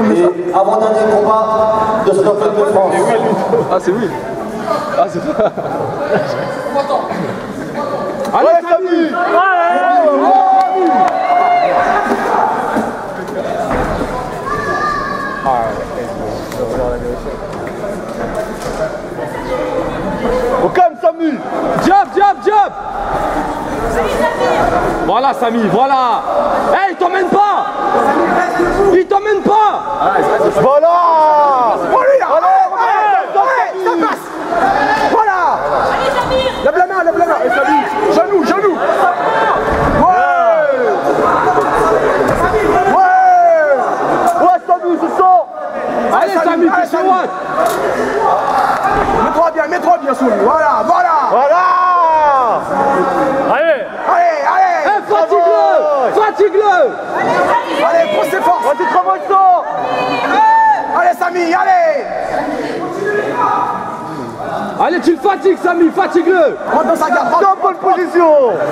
Et avant-dernier combat de ce Open de France. Ah, c'est oui. Ah, c'est pas. Allez, Samy! Au calme, Samy! Jab, jab, jab! Voilà, Samy, voilà! Hey, il t'emmène pas! Il t'emmène pas! Voilà! Ça passe! Voilà! Lève la main, lève la main! Genou, genou! Ouais, Samy, c'est ça! Allez, Samy, tu sais what? Mets-toi bien, Souli! Voilà, voilà! Voilà! Allez! Allez! Eh, fatigue-le! Fatigue-le! Allez, prends ses forces! Vas-y, travaille ça! Allez, Samy, allez! Allez, tu le fatigues, Samy, fatigue-le! Rentre dans sa garde, rentre! Dans bonne position!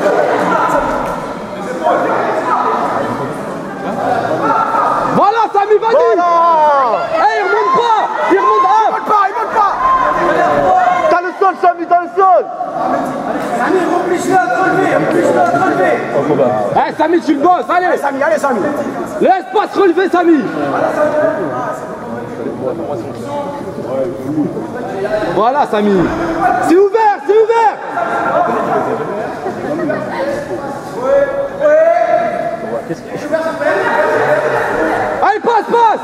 Voilà, Samy, vas-y! Voilà! Hey, il remonte pas! Il remonte up! Il monte pas! T'as le sol, Samy, t'as le sol! Samy, oblige-le à te relever! Eh, Samy, tu le bosses, allez! Allez, Samy! Laisse pas se relever, Samy! Voilà, Samy! C'est ouvert, c'est ouvert! Allez, passe!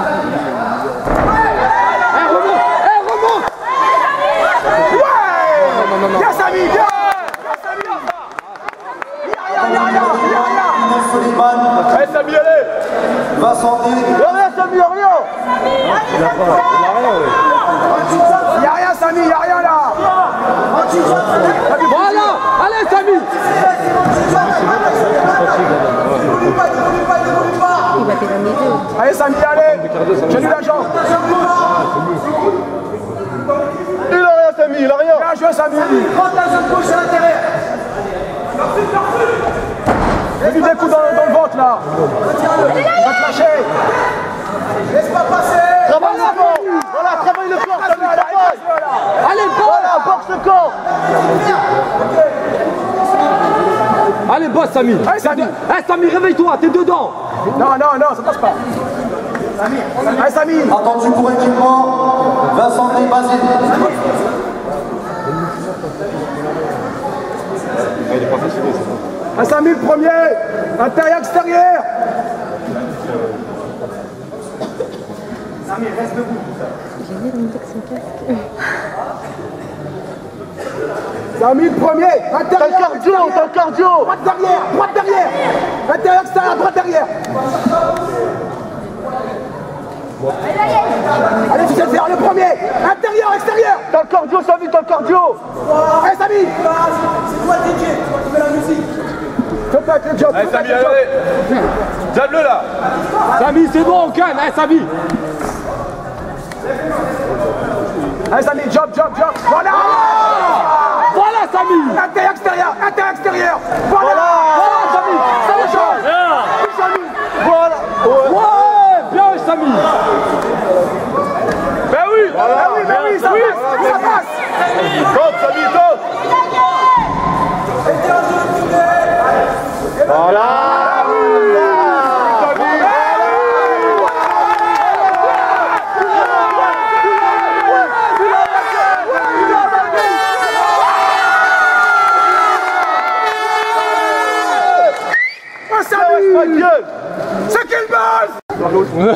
Eh, remonte! Ouais! Viens, Samy, viens! Allez, Samy, allez! Vincent D. Rien, Samy, rien! Y'a rien, Samy, y'a rien là! Voilà! Allez, Samy! Allez, Samy, allez! J'ai lu la jambe! Il a rien, Samy, il a rien! Bien joué, Samy! Prends ta zone gauche à l'intérieur! Mets-lui des coups dans le ventre là! Va te lâcher! Laisse pas passer! Travaille le corps! Voilà, travaille le corps, Samy, travaille! Allez, voilà, boxe le corps! Allez, bosse, Samy! Allez, Samy! Eh, Samy, réveille-toi, t'es dedans! Non, ça passe pas! Allez, Samy! Attendu pour équipement, Vincent D. Basile. Il est pas fatigué, c'est bon. Allez, Samy, le premier! Intérieur-extérieur! Samy, reste debout! J'ai envie de monter que son casque. Samy, le premier! T'as le cardio! Droite derrière! Intérieur-extérieur, droite derrière! Allez, tu sais le faire, le premier! Intérieur-extérieur! T'as le cardio, Samy, t'as le cardio! Allez, Samy! C'est toi, DJ! C'est toi qui fais la musique! Fais pas le job! Allez, Samy, allez! Jab-le là! Samy, c'est bon, on calme, hein, Samy! Allez, Samy, job! Voilà! Voilà, Samy! Intérieur-extérieur! Voilà! Samy! Samy! Voilà! Ouais! Bien, Samy! Ben oui! Ça passe! Tente, Samy, tente! Voilà! C'est qu'il bosse!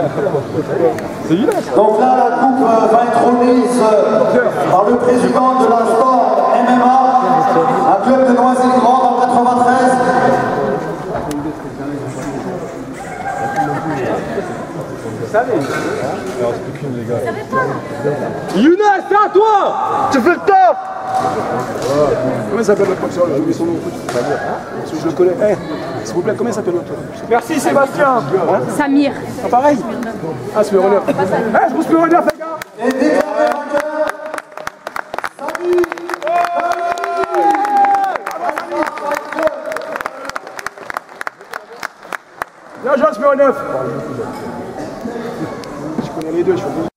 Donc là, la coupe va être remise par le président de la Sport MMA, un club de Noisy-le-Grand dans le 93. Younes, c'est à toi! Tu fais le taf! Comment s'appelle notre boxeur? J'ai oublié son nom. Parce que je le connais. Eh, s'il vous plaît, comment s'appelle notre? Merci Sébastien. Samir. Ah, pareil. Ah, c'est le relève. Eh, je pousse le relève, les gars. Et déclaré vainqueur, Samy. Bien joué, ce numéro 9. les deux, je suis